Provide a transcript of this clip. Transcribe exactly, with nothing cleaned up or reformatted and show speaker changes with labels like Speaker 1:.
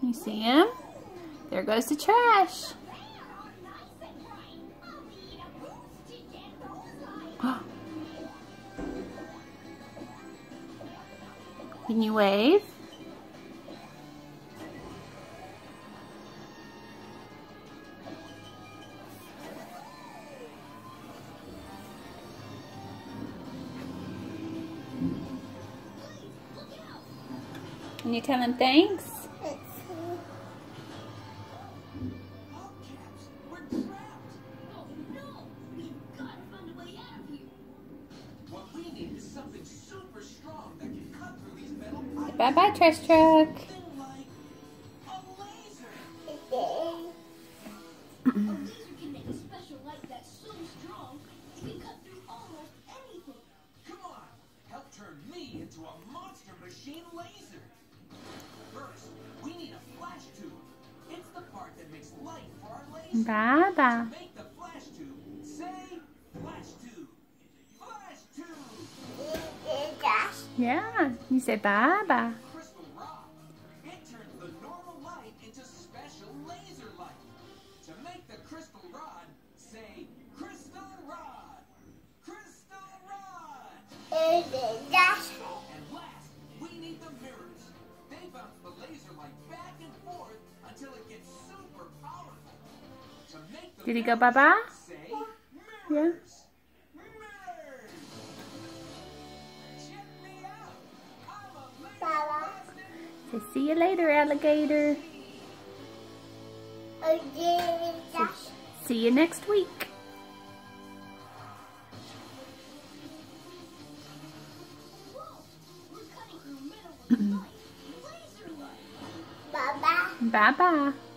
Speaker 1: You see him? There goes the trash. Can you wave? Can you tell him thanks? Bye bye, trash truck. Bye bye. Yeah, you say bye bye.
Speaker 2: Crystal rod. It turns the normal light into special laser light. To make the crystal rod, say crystal rod. Crystal rod. And last, we need the mirrors. They bounce the laser light back and forth until it gets super powerful. To make the
Speaker 1: Did he go bye bye?
Speaker 2: Say
Speaker 1: Yeah. So see you later, alligator. So see you next week. Bye-bye. Bye-bye.